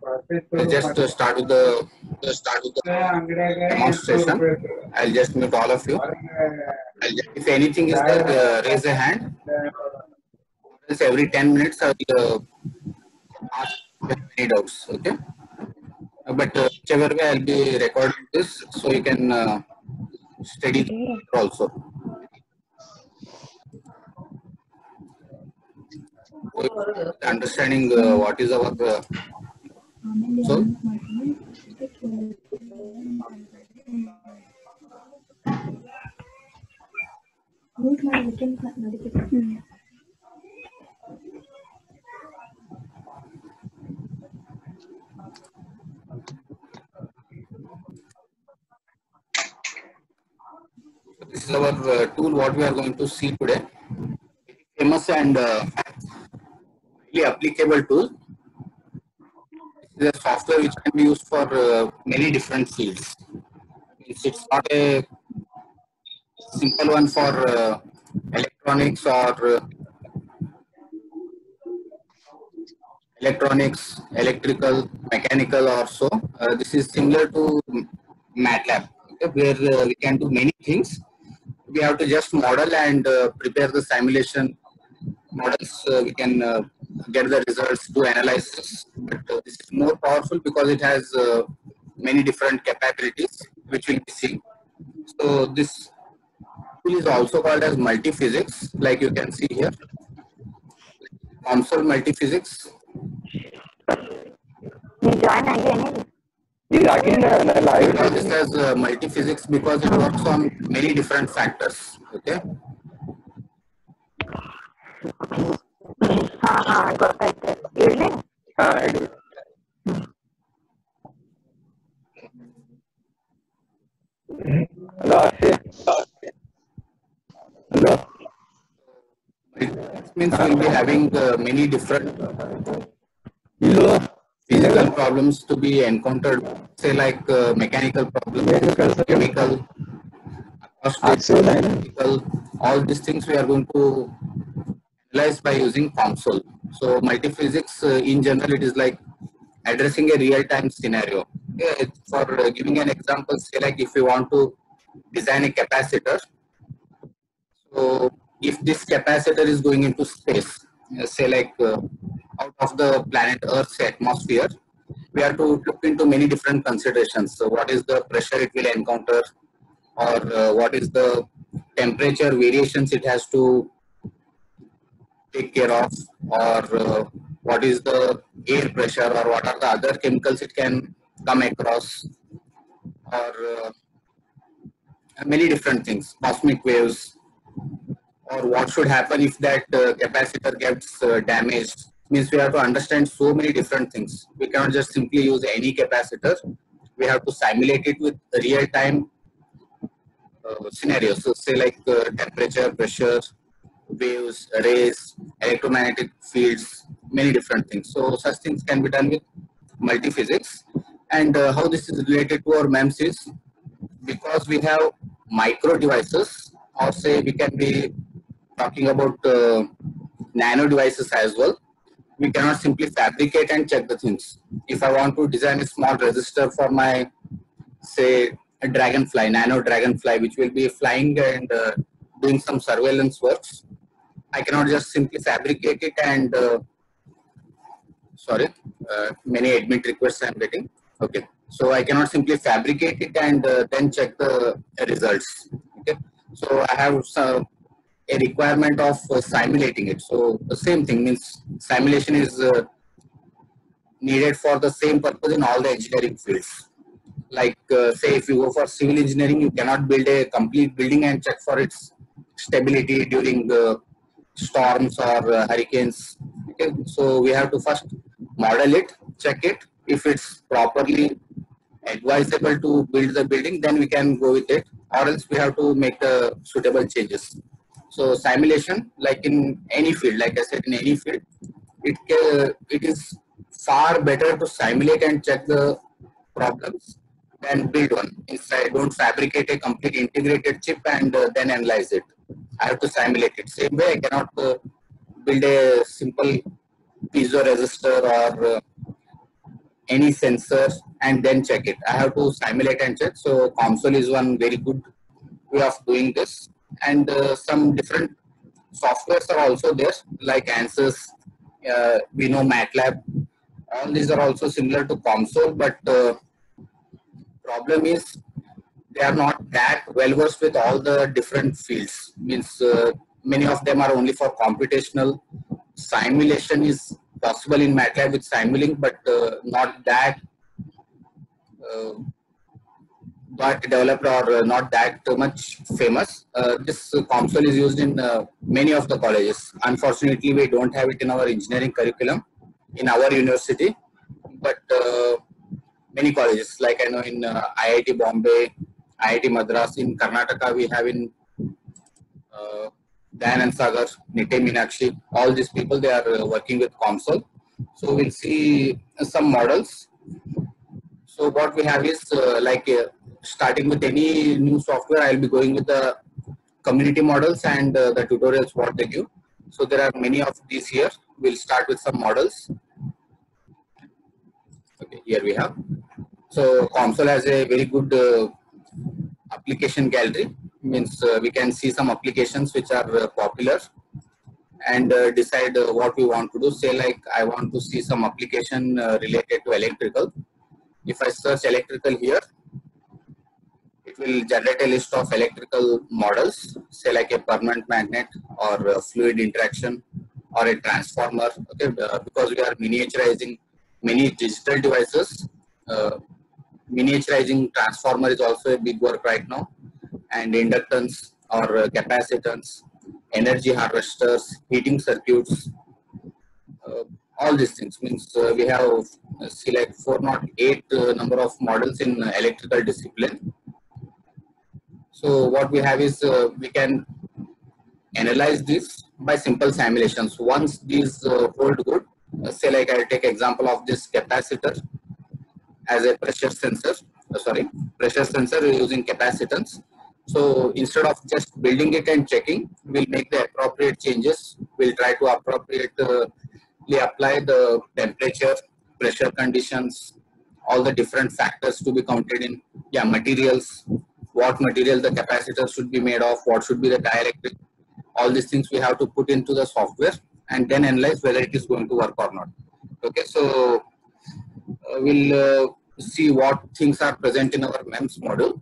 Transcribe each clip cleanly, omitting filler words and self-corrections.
I'll just start with the demonstration. I'll just mute all of you. If anything is there, raise a hand. Else every 10 minutes, I will ask if you have any doubts. Okay. But whichever way, I'll be recording this so you can study also. Understanding what is our so this is our tool what we are going to see today. Famous and highly applicable tool. This is a software which can be used for many different fields. It's not a simple one for electronics or electronics, electrical, mechanical or so. This is similar to MATLAB, okay, where we can do many things. We have to just model and prepare the simulation models. We can get the results, do analysis. But this is more powerful because it has many different capabilities, which we'll be seeing. So this tool is also called as multiphysics, like you can see here. COMSOL multiphysics. We call this as multiphysics because it works on many different factors. Okay. It means we'll be having many different physical problems to be encountered, say like mechanical problems, chemical, acoustic, all these things we are going to analyze by using COMSOL. So multiphysics in general, it is like addressing a real-time scenario. Yeah, for giving an example, say like if you want to design a capacitor, so if this capacitor is going into space, say like out of the planet Earth's atmosphere, we have to look into many different considerations. So what is the pressure it will encounter, or what is the temperature variations it has to take care of, or what is the air pressure, or what are the other chemicals it can come across, or many different things, cosmic waves, or what should happen if that capacitor gets damaged. Means we have to understand so many different things. We cannot just simply use any capacitor. We have to simulate it with real-time scenarios. So say like temperature, pressure, waves, rays, electromagnetic fields, many different things. So such things can be done with multiphysics. And how this is related to our MEMS is because we have micro devices, or say we can be talking about nano devices as well. We cannot simply fabricate and check the things. If I want to design a small resistor for my, say, a dragonfly, nano dragonfly, which will be flying and doing some surveillance works, I cannot just simply fabricate it and, many admit requests I am getting. Okay. So I cannot simply fabricate it and then check the results. Okay. So I have a requirement of simulating it. So the same thing means simulation is needed for the same purpose in all the engineering fields. Like say if you go for civil engineering, you cannot build a complete building and check for its stability during storms or hurricanes. Okay. So we have to first model it, check it. If it's properly advisable to build the building, then we can go with it, or else we have to make the suitable changes. So simulation, like in any field, like I said, in any field, it is far better to simulate and check the problems than build one. Instead, I don't fabricate a complete integrated chip and then analyze it. I have to simulate it. Same way, I cannot build a simple piezo resistor or any sensor and then check it. I have to simulate and check. So COMSOL is one very good way of doing this. And some different softwares are also there, like ANSYS, we know MATLAB. All these are also similar to COMSOL, but problem is they are not that well versed with all the different fields. Means many of them are only for computational. Simulation is possible in MATLAB with Simulink, but not that got developed or not that much famous. This COMSOL is used in many of the colleges. Unfortunately, we don't have it in our engineering curriculum in our university, but many colleges, like I know in IIT Bombay, IIT Madras, in Karnataka, we have in Dayanand Sagar, Nitte Meenakshi, all these people, they are working with COMSOL. So we'll see some models. So what we have is starting with any new software, I'll be going with the community models and the tutorials what they give. So there are many of these here. We'll start with some models. Okay, here we have. So COMSOL has a very good application gallery. Means we can see some applications which are popular and decide what we want to do. Say like I want to see some application related to electrical. If I search electrical here, it will generate a list of electrical models, say like a permanent magnet or a fluid interaction or a transformer. Okay, because we are miniaturizing many digital devices. Miniaturizing transformer is also a big work right now, and inductance or capacitance, energy harvesters, heating circuits, all these things. Means we have see like 408 number of models in electrical discipline. So what we have is we can analyze this by simple simulations. Once these hold good, say like I'll take example of this capacitor as a pressure sensor. Pressure sensor using capacitance. So instead of just building it and checking, we'll make the appropriate changes. We'll try to appropriately apply the temperature, pressure conditions, all the different factors to be counted in. Yeah, materials, what material the capacitor should be made of, what should be the dielectric. All these things we have to put into the software and then analyze whether it is going to work or not. Okay, so we'll see what things are present in our MEMS model.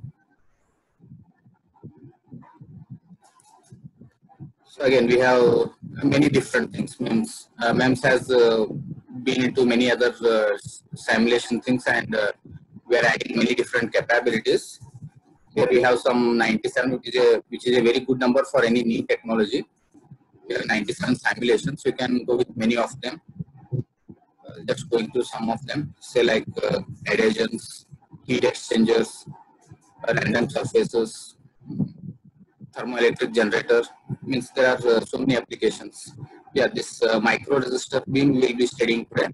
So again, we have many different things. MEMS has been into many other simulation things, and we are adding many different capabilities. Here we have some 97, which is a very good number for any new technology. Here are 97 simulations. You can go with many of them. Just going through some of them, say like adhesions, heat exchangers, random surfaces, thermoelectric generator. Means there are so many applications. Yeah, this micro resistor beam we will be studying today.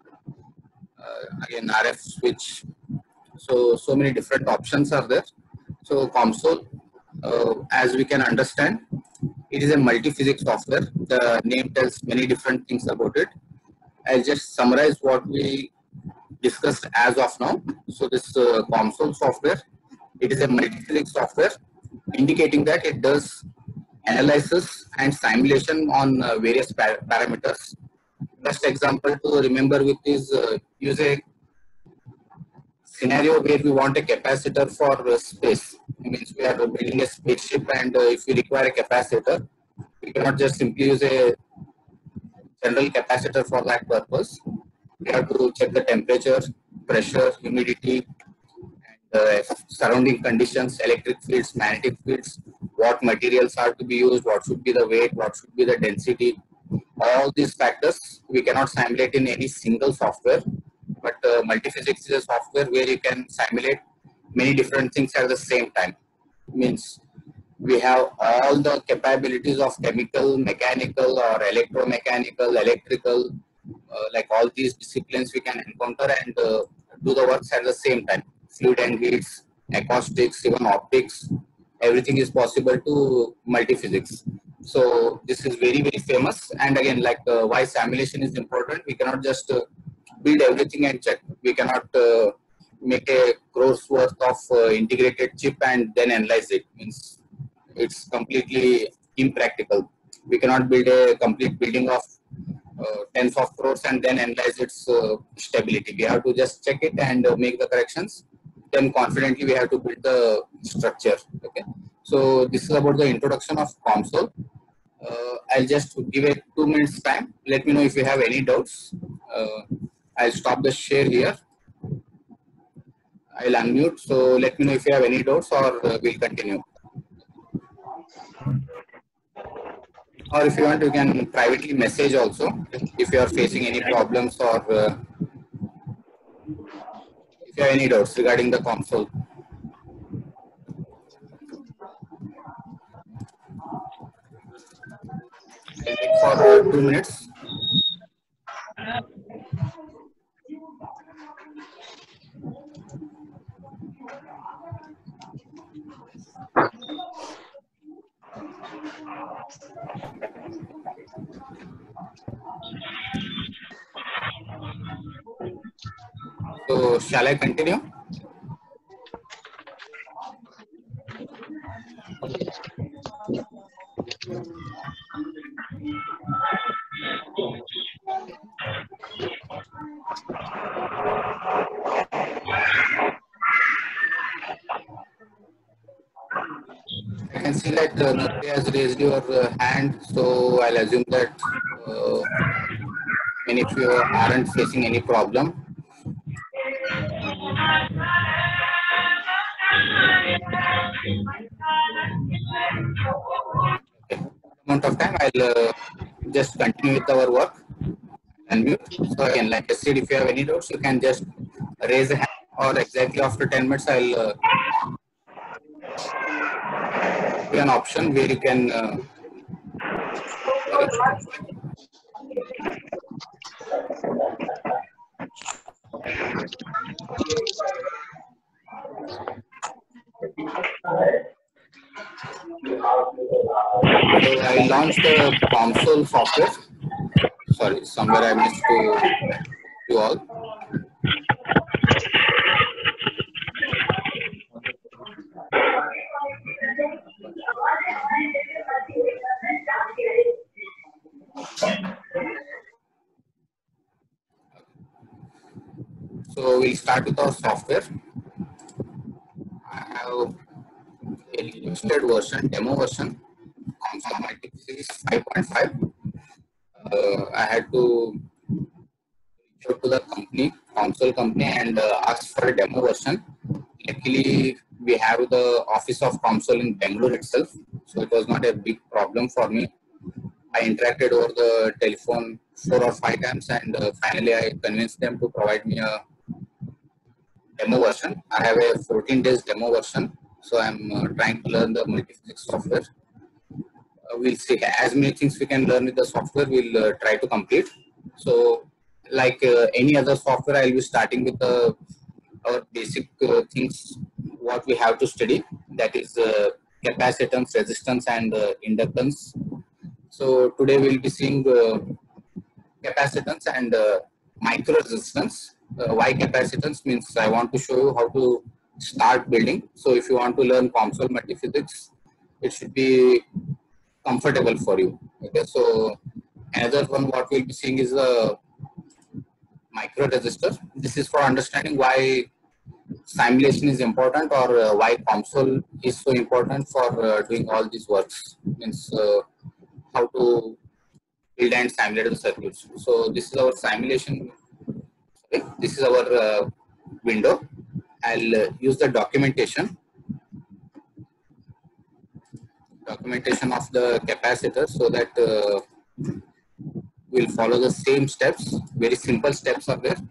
Again, RF switch. So many different options are there. So COMSOL, as we can understand, it is a multi-physics software. The name tells many different things about it. I'll just summarize what we discussed as of now. So this COMSOL software, it is a multi-physics software, indicating that it does analysis and simulation on various parameters. Best example to remember with is use a scenario where we want a capacitor for space. It means we are building a spaceship, and if we require a capacitor, we cannot just simply use a general capacitor for that purpose. We have to check the temperature, pressure, humidity, and surrounding conditions, electric fields, magnetic fields, what materials are to be used, what should be the weight, what should be the density. All these factors we cannot simulate in any single software, but multiphysics is a software where you can simulate many different things at the same time. Means we have all the capabilities of chemical, mechanical or electromechanical, electrical, like all these disciplines we can encounter and do the works at the same time. Fluid and heats, acoustics, even optics, everything is possible to multiphysics. So this is very, very famous. And again, like why simulation is important, we cannot just build everything and check. We cannot make a crores worth of integrated chip and then analyze it. Means it's completely impractical. We cannot build a complete building of tens of crores and then analyze its stability. We have to just check it and make the corrections. Then confidently we have to build the structure. Okay. So this is about the introduction of COMSOL. I'll just give it 2 minutes time. Let me know if you have any doubts. I'll stop the share here. I'll unmute. So let me know if you have any doubts, or we'll continue. Or if you want, you can privately message also if you are facing any problems, or if you have any doubts regarding the COMSOL. I'll wait for 2 minutes. So shall I continue? I can see that nobody has raised your hand, so I'll assume that many of you aren't facing any problem. Okay. Amount of time, I'll just continue with our work and mute. So again, like I said, if you have any doubts, you can just raise a hand, or exactly after 10 minutes, I'll give an option where you can so I launched the COMSOL software. Sorry, somewhere I missed to you all. So we'll start with our software. I have a listed version, demo version, COMSOL Multiphysics 5.5. I had to reach out to the company, COMSOL company, and ask for a demo version. Luckily, we have the office of COMSOL in Bangalore itself, so it was not a big problem for me. I interacted over the telephone 4 or 5 times, and finally I convinced them to provide me a demo version. I have a 14 days demo version, so I'm trying to learn the multiphysics software. We'll see as many things we can learn with the software, we'll try to complete. So like any other software, I'll be starting with our basic things, what we have to study, that is capacitance, resistance, and inductance. So today we'll be seeing capacitance and micro resistance. Why capacitance means I want to show you how to start building. So if you want to learn COMSOL multiphysics, it should be comfortable for you. Okay, so another one what we'll be seeing is a micro resistor. This is for understanding why simulation is important, or why COMSOL is so important for doing all these works. Means how to build and simulate the circuits. So this is our simulation. Okay. This is our window. I'll use the documentation of the capacitor, so that we'll follow the same steps. Very simple steps are there.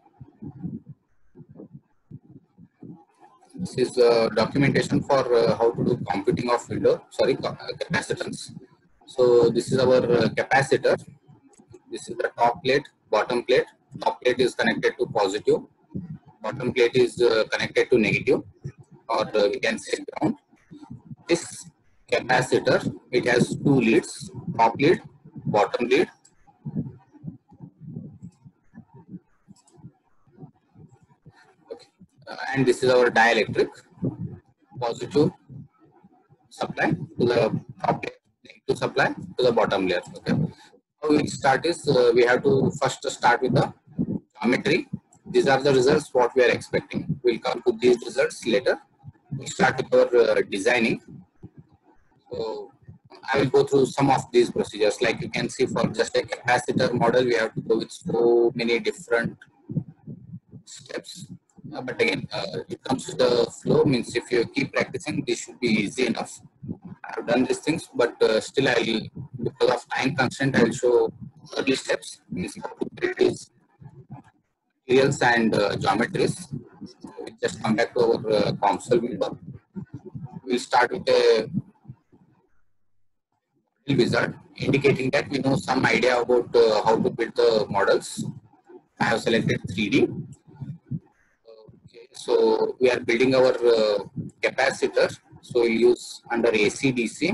This is the documentation for how to do computing of capacitance. So this is our capacitor. This is the top plate, bottom plate. Top plate is connected to positive. Bottom plate is connected to negative, or we can say ground. This capacitor, it has 2 leads, top lead, bottom lead. and this is our dielectric, positive supply to the top layer, negative supply to the bottom layer. Okay. How we start is we have to first start with the geometry. These are the results what we are expecting. We'll come to these results later. We start with our designing. So I will go through some of these procedures. Like you can see, for just a capacitor model, we have to go with so many different steps. But again, it comes to the flow. Means if you keep practicing, this should be easy enough. I've done these things, but still, I'll, because of time constraint, I'll show early steps. Means how to build these materials and geometries. We just come back to our COMSOL window. We'll start with a wizard, indicating that we know some idea about how to build the models. I have selected 3D. Okay, so we are building our capacitor. So we'll use under AC/DC.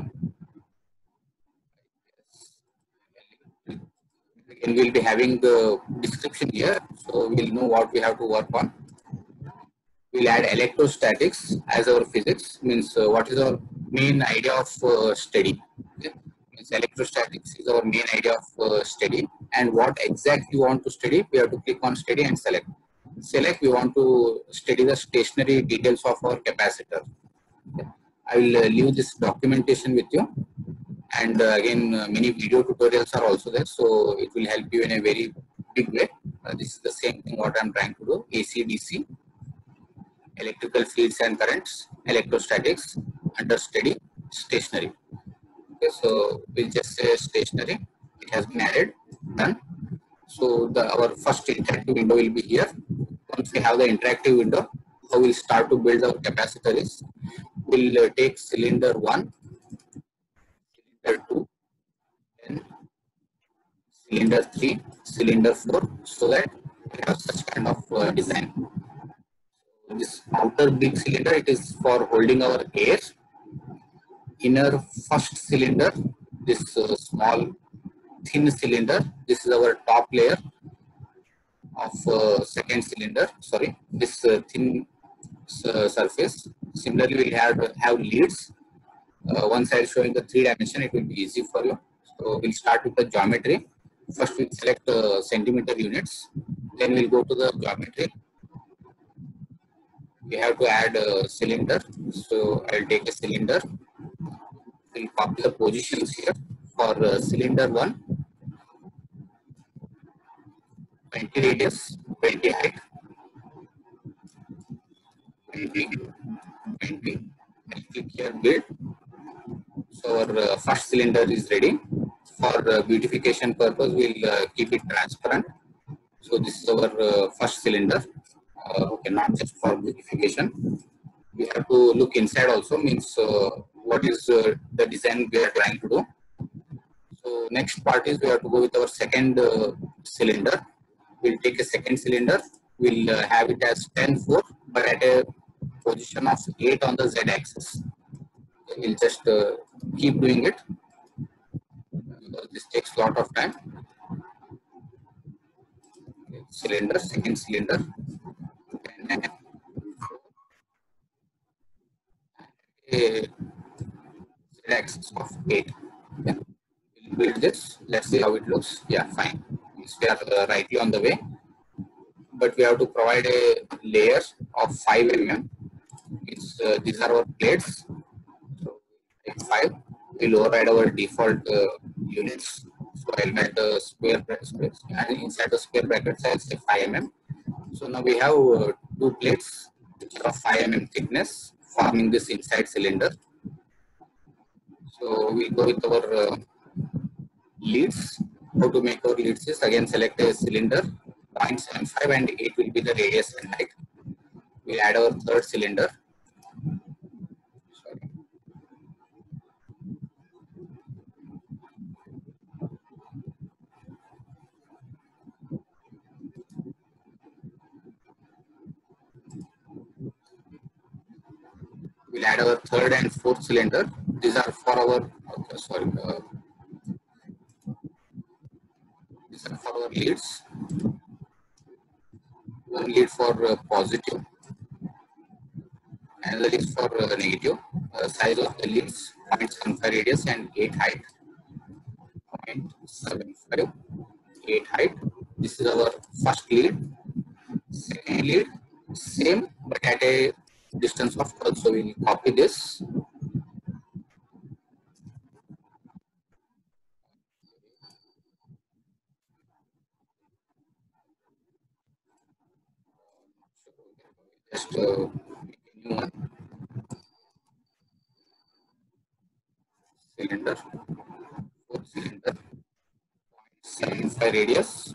And we'll be having the description here, so we'll know what we have to work on. We'll add electrostatics as our physics, means what is our main idea of study. Okay? Means electrostatics is our main idea of study, and what exactly we want to study, we have to click on study and select. Select, we want to study the stationary details of our capacitor. Okay? I will leave this documentation with you. And again, many video tutorials are also there, so it will help you in a very big way. This is the same thing what I'm trying to do. AC/DC, electrical fields and currents, electrostatics, under study, stationary. Okay, so we'll just say stationary. It has been added, done. So our first interactive window will be here. Once we have the interactive window, how we'll start to build our capacitor is, we'll take cylinder 1, cylinder 2, then cylinder 3, cylinder 4, so that we have such kind of design. So this outer big cylinder, it is for holding our air. Inner first cylinder, this small thin cylinder, this is our top layer of second cylinder. Sorry, this thin surface. Similarly, we have leads. Once I show in the 3 dimension, it will be easy for you. So we'll start with the geometry. First, we'll select centimeter units. Then we'll go to the geometry. We have to add a cylinder. So I'll take a cylinder. We'll copy the positions here for cylinder 1. 20 radius, 20 height, 20, 20. I'll click here build. So our first cylinder is ready. For beautification purpose, we'll keep it transparent. So this is our first cylinder. Okay, not just for beautification. We have to look inside also, means what is the design we are trying to do. So next part is we have to go with our second cylinder. We'll take a second cylinder. We'll have it as 10-4, but at a position of 8 on the Z-axis. We'll just keep doing it. This takes a lot of time. Cylinder, second cylinder. A Z-axis of 8. Yeah. We'll build this. Let's see how it looks. Yeah, fine. We are rightly on the way. But we have to provide a layer of 5 mm. These are our plates. So, like 5. We'll override our default units. So I'll write the square brackets, and inside the square brackets I'll say 5 mm. So now we have 2 plates which are of 5 mm thickness forming this inside cylinder. So we'll go with our leads. How to make our leads is, again select a cylinder, 0.75 and 8 will be the radius and height. We'll add our third cylinder. Sorry. We'll add our third and fourth cylinder. These are for our, okay, sorry, these are for our leads. One lead for positive, Another is for negative. Size of the leads 0.75 radius and 8 height. 0.75, 8 height. This is our first lead. Second lead, same but at a distance of 12. So we'll copy this. Just make a new one. Cylinder, 4 cylinder, 0.75 radius,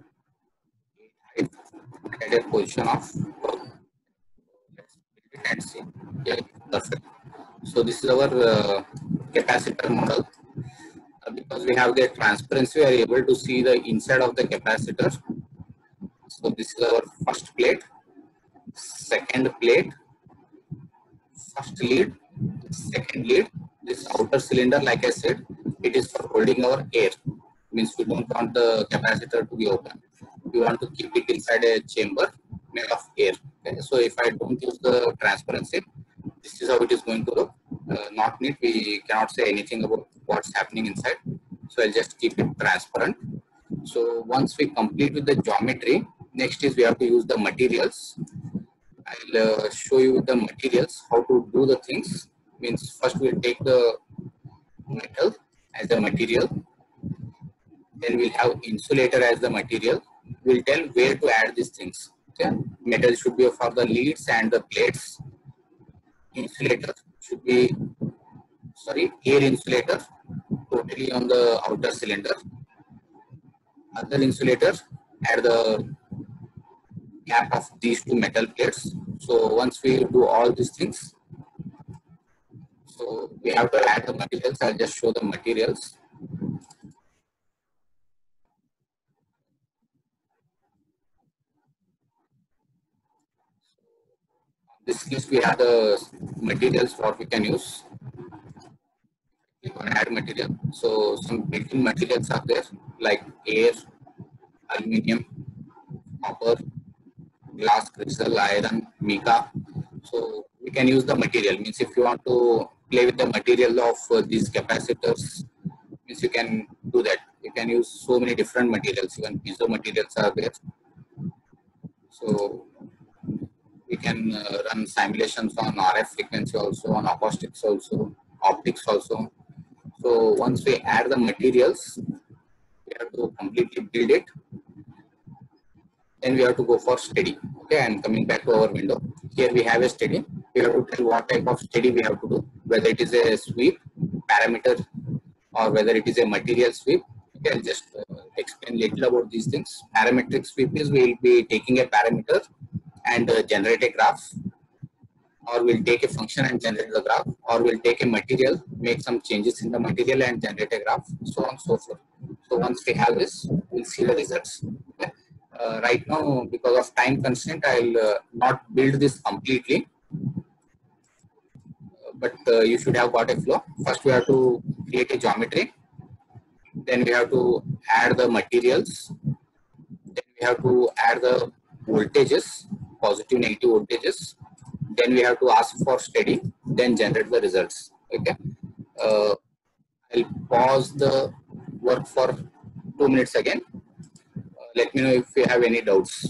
8 height, at a position of 12. Let's build it and see. Yeah, perfect. So this is our capacitor model. Because we have the transparency, we are able to see the inside of the capacitor. So this is our first plate, second plate, first lead, second lead. This outer cylinder, like I said, it is for holding our air. Means we don't want the capacitor to be open. We want to keep it inside a chamber made of air. Okay? So if I don't use the transparency, this is how it is going to look. Not neat. We cannot say anything about what's happening inside. So I'll just keep it transparent. So once we complete with the geometry, next is we have to use the materials. I'll show you the materials, how to do the things. Means first we'll take the metal as a material. Then we'll have insulator as the material. We'll tell where to add these things. Okay? Metal should be for the leads and the plates. Insulator should be, air insulator totally on the outer cylinder. Other insulator at the gap of these two metal plates. So once we do all these things, so we have to add the materials. I'll just show the materials. This list we have the materials what we can use. We can add material. So some built-in materials are there like air, aluminium, copper, glass, crystal, iron, mica. So we can use the material. Means if you want to play with the material of these capacitors, means you can do that. You can use so many different materials. Even piezo materials are there. So we can run simulations on RF frequency also, on acoustics also, optics also. So once we add the materials, we have to completely build it. Then we have to go for steady. Okay, and coming back to our window, here we have a steady. We have to tell what type of steady we have to do, whether it is a sweep, parameter, or whether it is a material sweep. Okay, I'll just explain little about these things. Parametric sweep is we will be taking a parameter and generate a graph, or we'll take a function and generate the graph, or we'll take a material, make some changes in the material and generate a graph, so on and so forth. So once we have this, we'll see the results. Okay. Right now, because of time constraint, I'll not build this completely, but you should have got a flow. First, we have to create a geometry. Then we have to add the materials. Then we have to add the voltages, positive, negative voltages. Then we have to ask for steady, then generate the results. Okay. I'll pause the work for 2 minutes again. Let me know if you have any doubts.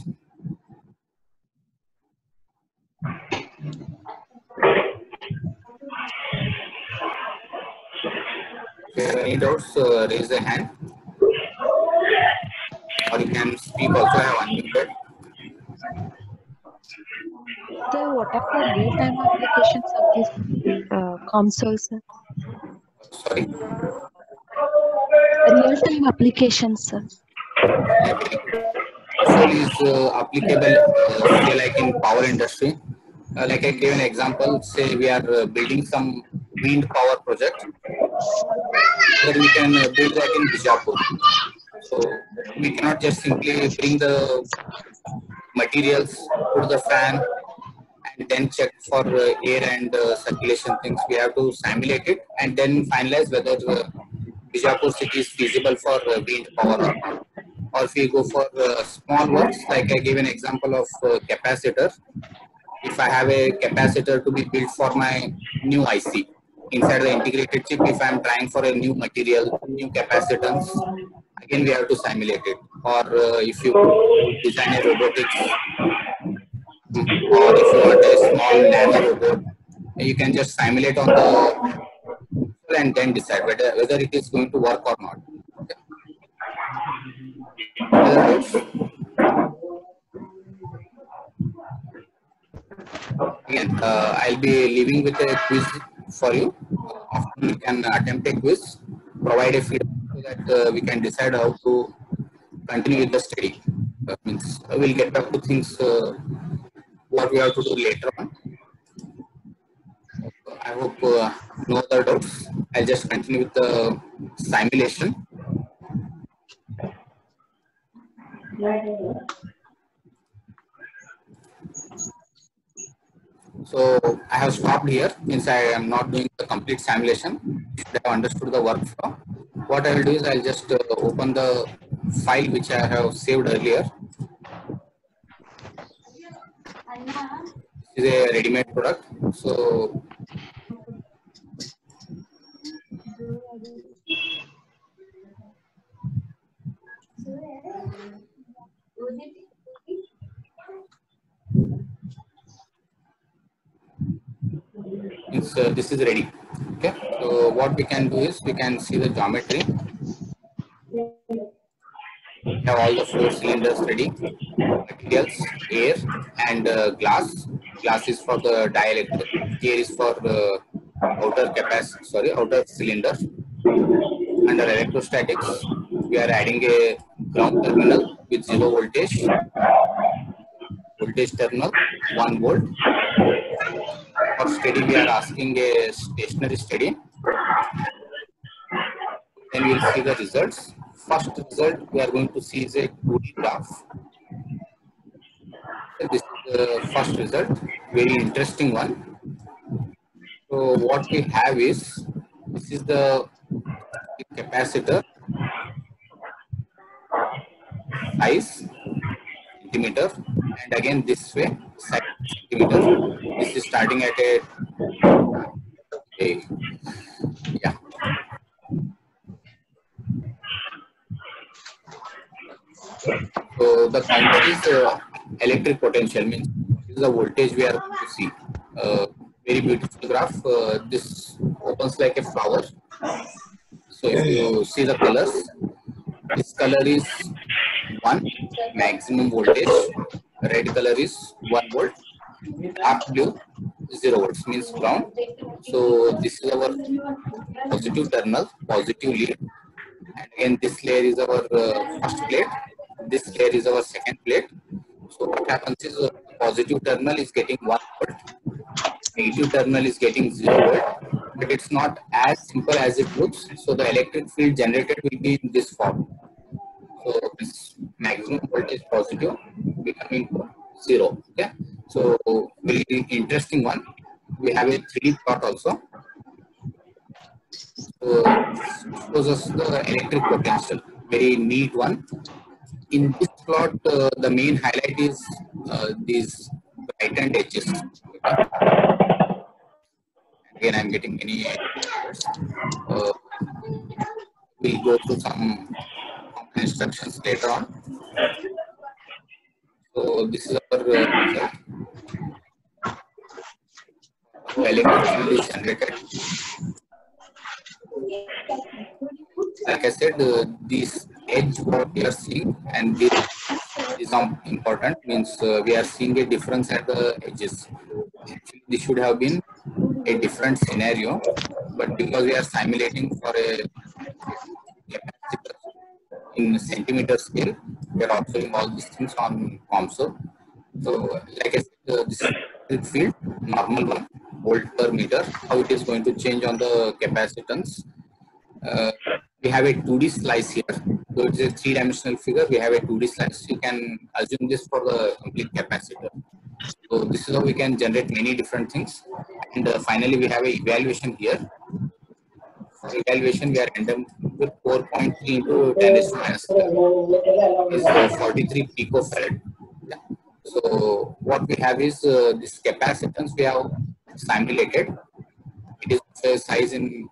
If you have any doubts, raise a hand. Or you can speak also, I have unmuted. So what are the real-time applications of this console, sir? Sorry? Real-time applications, sir. Console is applicable, say like in power industry. Like I gave an example, say we are building some wind power project. Then we can build that in Bijapur. So we cannot just simply bring the materials, put the fan, and then check for air and circulation things. We have to simulate it and then finalize whether Bijapur city is feasible for wind power or not. Or if we go for small works, like I gave an example of capacitor. if I have a capacitor to be built for my new IC, inside the integrated chip, if I am trying for a new material, new capacitance, again we have to simulate it. Or if you design a robotics, or if you want a small nano robot, you can just simulate on the and then decide whether it is going to work or not. Okay. Other doubts? Again, I'll be leaving with a quiz for you. Often you can attempt a quiz, provide a feedback so that we can decide how to continue with the study. Means we'll get back to things what we have to do later on. I hope no other doubts. I'll just continue with the simulation. So I have stopped here, means I am not doing the complete simulation. You should have understood the workflow. What I will do is I'll just open the file which I have saved earlier. This is a ready-made product. So this is ready. Okay. So what we can do is we can see the geometry. We have all the 4 cylinders ready. Materials, air, and glass. Glass is for the dielectric. Air is for the outer cylinder. Under electrostatics, we are adding a ground terminal with 0 voltage. Voltage terminal 1 volt. For steady, we are asking a stationary steady. Then we will see the results. First result we are going to see is a 2D graph. This is the first result, very interesting one. So what we have is, this is the capacitor size centimeter, and again this way size centimeter. This is starting at a yeah. So the counter is electric potential, means this is the voltage we are going to see. Very beautiful graph. This opens like a flower. So if you see the colors, this color is 1 maximum voltage, red color is 1 volt, dark blue 0 volts means ground. So this is our positive terminal, positive lead, and again this layer is our first plate, this layer is our second plate. So what happens is positive terminal is getting 1 volt, negative terminal is getting 0 volt, but it's not as simple as it looks. So the electric field generated will be in this form. So this maximum voltage positive becoming 0. Okay. So very interesting one. We have a 3D plot also. So shows us the electric potential. Very neat one. In this plot, the main highlight is these brightened edges. Okay. Again, I'm getting many. We'll go through some instructions later on. So this is our result. Electric field is generated. Like I said, this edge what we are seeing, and this is important, means we are seeing a difference at the edges. Actually, this should have been a different scenario, but because we are simulating for a capacitor in centimeter scale, we are observing all these things on COMSOL. So, like I said, this electric field, normal one, volt per meter, how it is going to change on the capacitance. We have a 2D slice here. So it's a 3-dimensional figure. We have a 2D slice. You can assume this for the complete capacitor. So this is how we can generate many different things. And finally, we have an evaluation here. For evaluation, we are ending with 4.3 into 10 raised to minus 11. Is 43 picofarad. Yeah. So what we have is this capacitance we have simulated. It is a size in.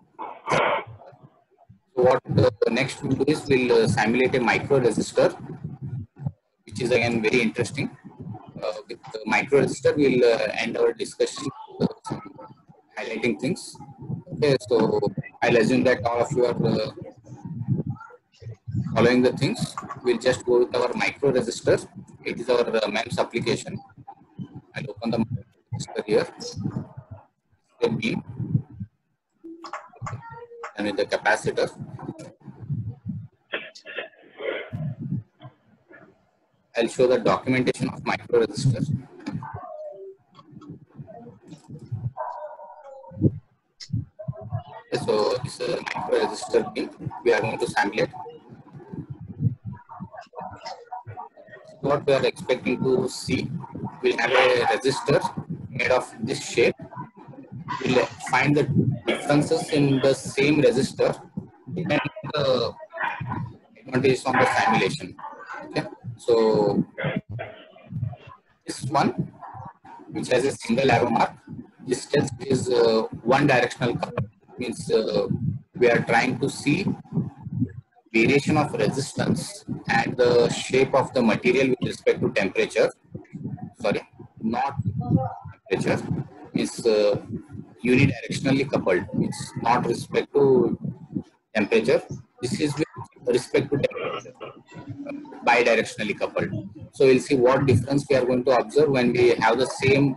So what next we'll do is we'll simulate a micro resistor, which is again very interesting. With the micro resistor, we'll end our discussion with some highlighting things. Okay, so I'll assume that all of you are following the things. We'll just go with our micro resistor. It is our MEMS application. I'll open the resistor here. The beam and with the capacitor. I'll show the documentation of micro resistor. So this is a micro resistor beam. We are going to sample it. What we are expecting to see, we'll have a resistor made of this shape. We'll find the differences in the same resistor depending on the advantage on the simulation. Okay, so this one, which has a single arrow mark, this test is one directional couple. Means we are trying to see variation of resistance and the shape of the material with respect to temperature. Sorry, not temperature. Means unidirectionally coupled. Means not respect to temperature. This is with respect to temperature, bidirectionally coupled. So we'll see what difference we are going to observe when we have the same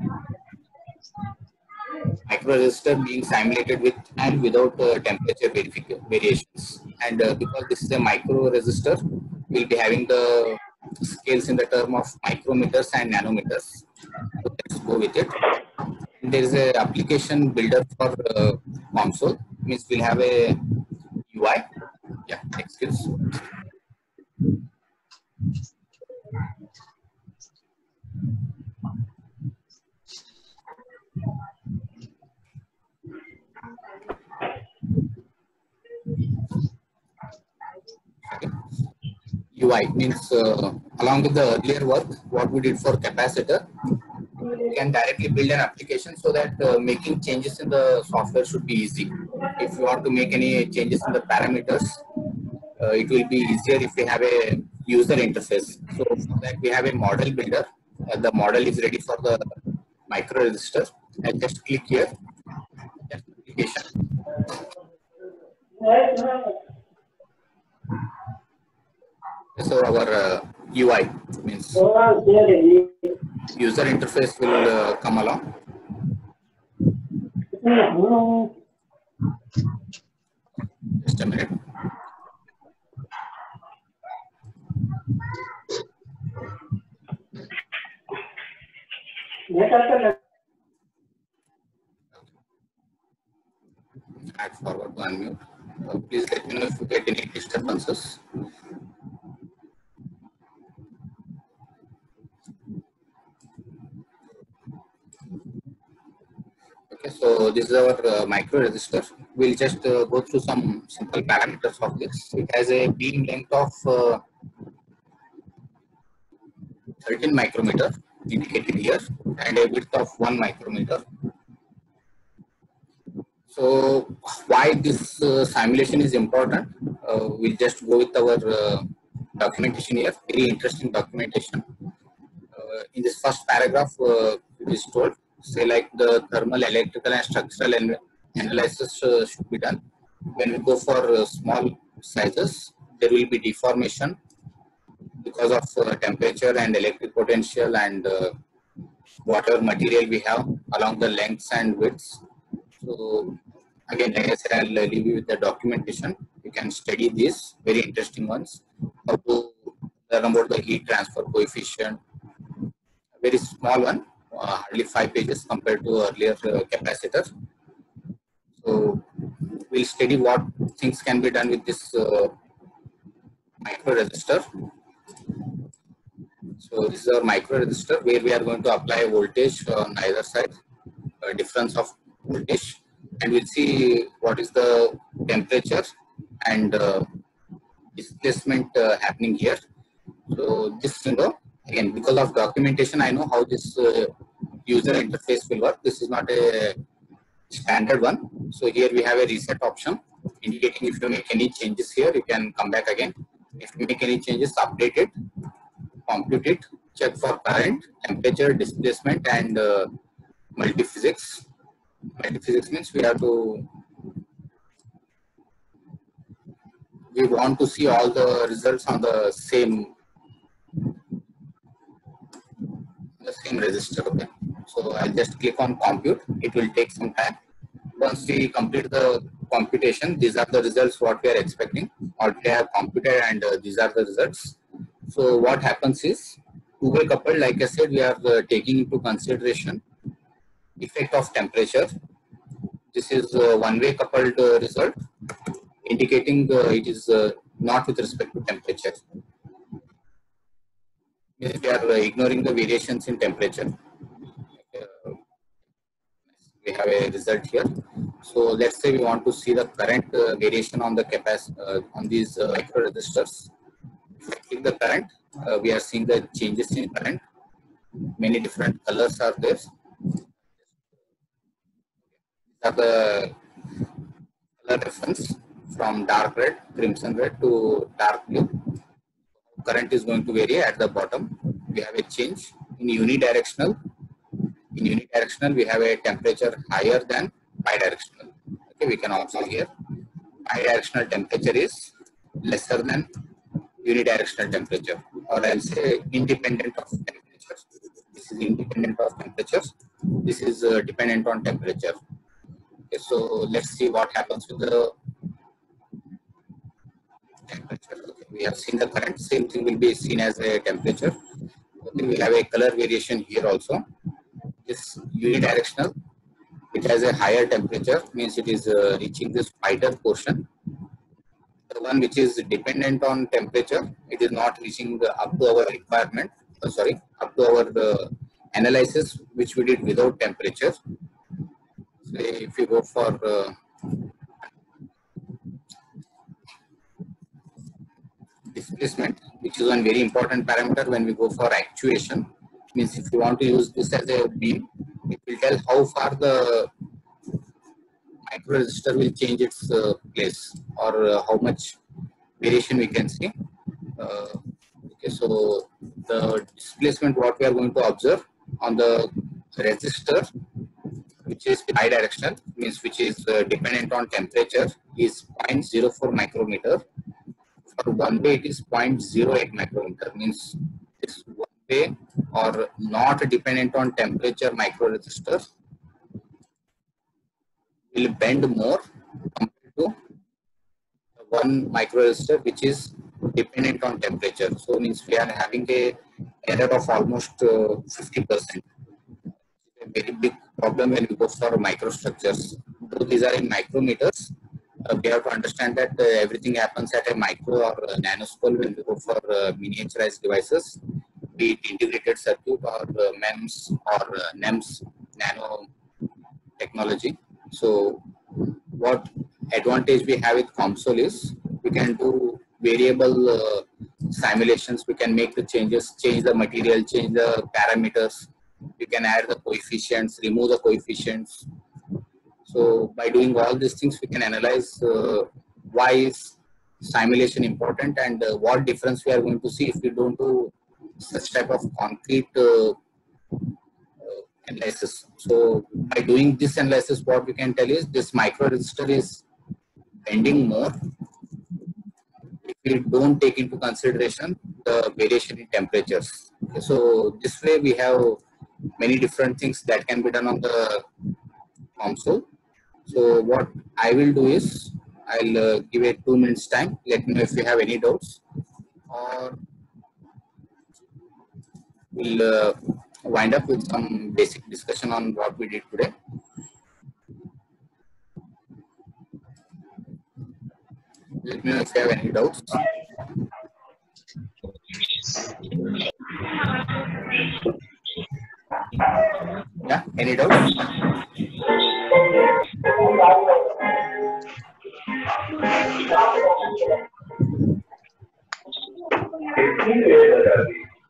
micro resistor being simulated with and without temperature variations. And because this is a micro resistor, we'll be having the scales in the term of micrometers and nanometers. So let's go with it. And there is a application builder for console. Means we'll have a UI. Yeah, next please. Okay. UI means along with the earlier work, what we did for capacitor, we can directly build an application so that making changes in the software should be easy. If you want to make any changes in the parameters, it will be easier if we have a user interface. So for that we have a model builder. The model is ready for the micro resistor. I'll just click here. Application. So our UI means user interface will come along. Just a minute. Add forward to unmute. Please let me know if you get any disturbances. Okay, so this is our micro resistor. We'll just go through some simple parameters of this. It has a beam length of 13 micrometer indicated here and a width of 1 micrometer. So why this simulation is important? We'll just go with our documentation here. Very interesting documentation. In this first paragraph, it is told, say like the thermal, electrical and structural analysis should be done. When we go for small sizes, there will be deformation because of temperature and electric potential and whatever material we have along the lengths and widths. So again, like I said, I'll leave you with the documentation. You can study these very interesting ones. How to learn about the heat transfer coefficient. A very small one, hardly 5 pages compared to earlier capacitor. So we'll study what things can be done with this micro resistor. So this is our micro resistor where we are going to apply voltage on either side, difference of voltage, and we'll see what is the temperature and displacement happening here. So this again, because of documentation, I know how this user interface will work. This is not a standard one. So here we have a reset option indicating if you make any changes here, you can come back again. If you make any changes, update it, compute it, check for current, temperature, displacement, and multiphysics. Multiphysics means we want to see all the results on the same register. Okay, so I'll just click on compute. It will take some time. Once we complete the computation, these are the results what we are expecting, or we have computed, and these are the results. So what happens is, two-way coupled, like I said, we are taking into consideration effect of temperature. This is one-way coupled result, indicating it is not with respect to temperature. We are ignoring the variations in temperature. We have a result here. So let's say we want to see the current variation on the capacity on these micro resistors. If I click the current, we are seeing the changes in current. Many different colors are there. These are the color reference from dark red, crimson red to dark blue. Current is going to vary at the bottom. We have a change in unidirectional. In unidirectional, we have a temperature higher than bidirectional. Okay, we can observe here. Bidirectional temperature is lesser than unidirectional temperature, or I'll say independent of temperature. This is independent of temperature. This is dependent on temperature. Okay, so let's see what happens with the temperature. Okay, we have seen the current. Same thing will be seen as a temperature. Okay, we have a color variation here also. This unidirectional, it has a higher temperature, means it is reaching this wider portion. The one which is dependent on temperature, it is not reaching up to our requirement, up to our analysis which we did without temperature. So if you go for displacement, which is one very important parameter when we go for actuation, means if you want to use this as a beam, it will tell how far the micro resistor will change its place, or how much variation we can see. Okay, so the displacement what we are going to observe on the resistor, which is bidirectional, means which is dependent on temperature, is 0.04 micrometer. For one way it is 0.08 micrometer, means this one way or not dependent on temperature micro resistor will bend more compared to one micro resistor which is dependent on temperature. So means we are having a error of almost 50%. A very big problem when we go for microstructures. Though these are in micrometers, we have to understand that everything happens at a micro or nanoscale when we go for miniaturized devices, be it integrated circuit or MEMS or NEMS, nano technology. So what advantage we have with COMSOL is we can do variable simulations. We can make the changes, change the material, change the parameters. We can add the coefficients, remove the coefficients. So by doing all these things, we can analyze why is simulation important, and what difference we are going to see if we don't do such type of concrete analysis. So by doing this analysis, what we can tell is this micro resistor is bending more if we don't take into consideration the variation in temperatures. Okay, so this way we have many different things that can be done on the COMSOL. So what I will do is I'll give it 2 minutes time. Let me know if you have any doubts, or we'll wind up with some basic discussion on what we did today. Let me know if you have any doubts. Yeah, any doubts?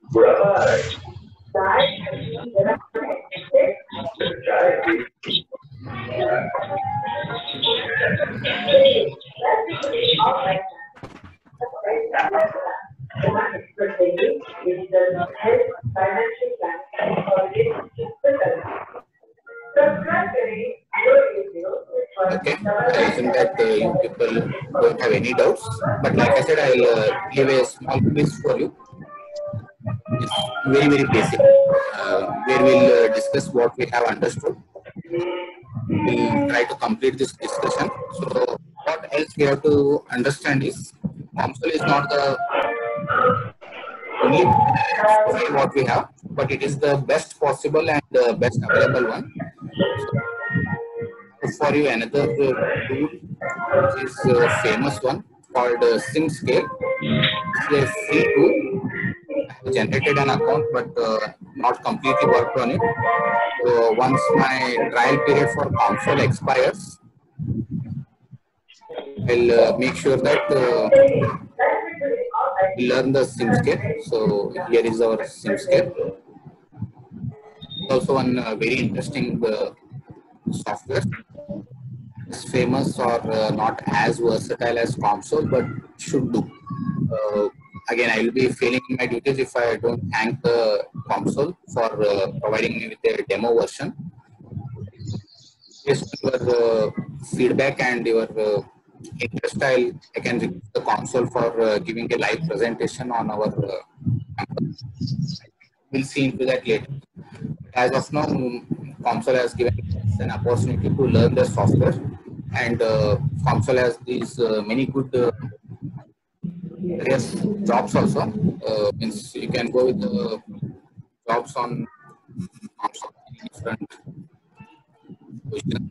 Okay, I assume that you people don't have any doubts. But like I said, I'll give a small quiz for you. It's very, very basic, where we'll discuss what we have understood. We'll try to complete this discussion. So what else we have to understand is COMSOL is not the only software what we have, but it is the best possible and the best available one. So for you another tool which is a famous one called SimScale. This is a free tool. I have generated an account but not completely worked on it. So once my trial period for COMSOL expires, I'll make sure that we learn the SimScale. So here is our SimScale. Also one very interesting software. It's famous or not as versatile as COMSOL, but should do. Again, I will be failing in my duties if I don't thank the COMSOL for providing me with a demo version. Based on your feedback and your interest, I can request the COMSOL for giving a live presentation on our campus. We'll see into that later. As of now, COMSOL has given us an opportunity to learn the software, and COMSOL has these many good various jobs also. Means you can go with the jobs on COMSOL in different positions.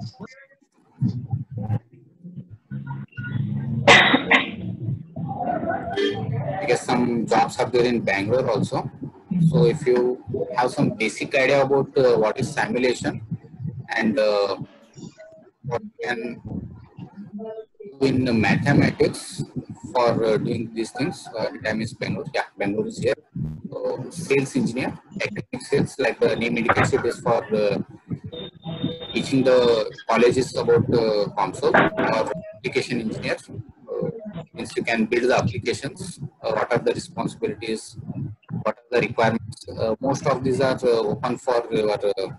I guess some jobs are there in Bangalore also. So if you have some basic idea about what is simulation and what can do in mathematics for doing these things, time is Bangalore. Yeah, Bangalore is here. So sales engineer, academic sales, like the name indicates, it is for teaching the colleges about COMSOL, or application engineer. Means you can build the applications, what are the responsibilities, what are the requirements. Most of these are open for your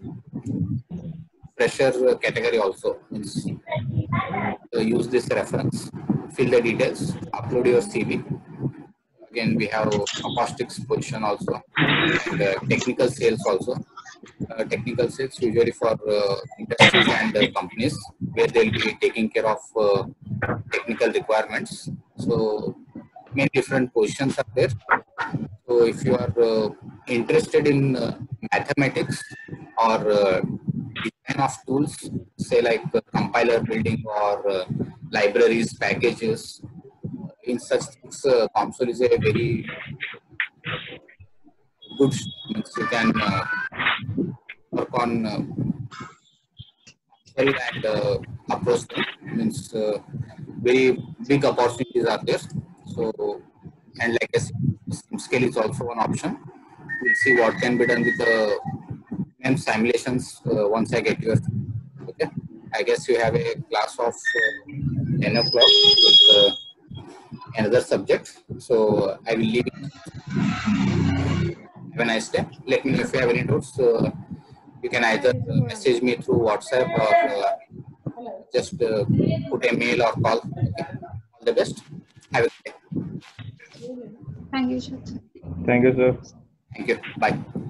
fresher category also. Means use this reference, fill the details, upload your CV. Again, we have acoustics position also, and technical sales also. Technical sales usually for industries and companies where they'll be taking care of technical requirements. So many different positions are there. So if you are interested in mathematics or design of tools, say like compiler building or libraries, packages, in such things, COMSOL is a very good. Means you can work on and approach them. Means very big opportunities are there. So, and like I said, SimScale is also an option. We'll see what can be done with the simulations once I get your. Okay, I guess you have a class of 10 o'clock with another subject. So I will leave it. Have a nice day. Let me know if you have any doubts. You can either message me through WhatsApp or just put a mail or call. Okay. All the best. Have a good day. Thank you, sir. Thank you, sir. Thank you. Bye.